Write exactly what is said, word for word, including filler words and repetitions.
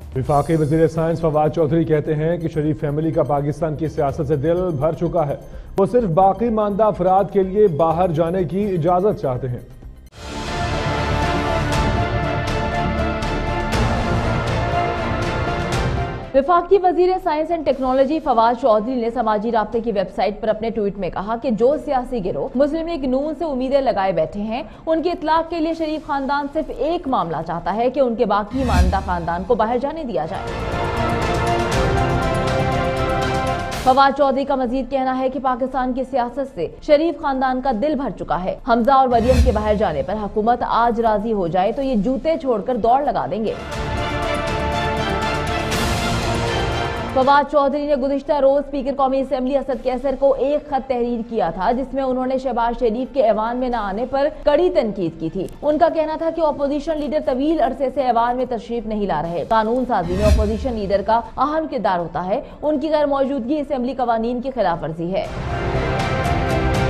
وفاقی وزیر سائنس فواد چودھری کہتے ہیں کہ شریف فیملی کا پاکستان کی سیاست سے دل بھر چکا ہے، وہ صرف باقی ماندہ افراد کے لیے باہر جانے کی اجازت چاہتے ہیں۔ وفاقی وزیر science and technology Fawad Chaudhry نے سماجی رابطے کی ویب سائٹ پر اپنے ٹویٹ میں کہا کہ جو سیاسی گروہ مسلم لیگ نون سے امیدیں لگائے بیٹھے ہیں، ان کی اطلاق کے لیے شریف خاندان صرف ایک معاملہ چاہتا ہے کہ ان کے باقی ماندہ خاندان کو باہر جانے دیا جائے۔ فواد چودھری کا مزید کہنا ہے کہ پاکستان کی سیاست سے شریف خاندان کا دل بھر چکا ہے۔ حمزہ اور مریم کے باہر جانے پر حکومت آج راضی ہو جائے تو یہ جوتے چھوڑ کر دوڑ لگا دیں گے۔ فواد چودھری نے گزشتہ روز اسپیکر قومی اسمبلی اسد کیسر کو ایک خط تحریر کیا تھا، جس میں انہوں نے شہباز شریف کے ایوان میں نہ آنے پر کڑی تنقید کی تھی۔ ان کا کہنا تھا کہ اپوزیشن لیڈر طویل عرصے سے ایوان میں تشریف نہیں لا رہے۔ قانون سازی میں اپوزیشن لیڈر کا اہم کردار ہوتا ہے، ان کی غیر موجودگی اسمبلی قوانین کی خلاف ورزی ہے۔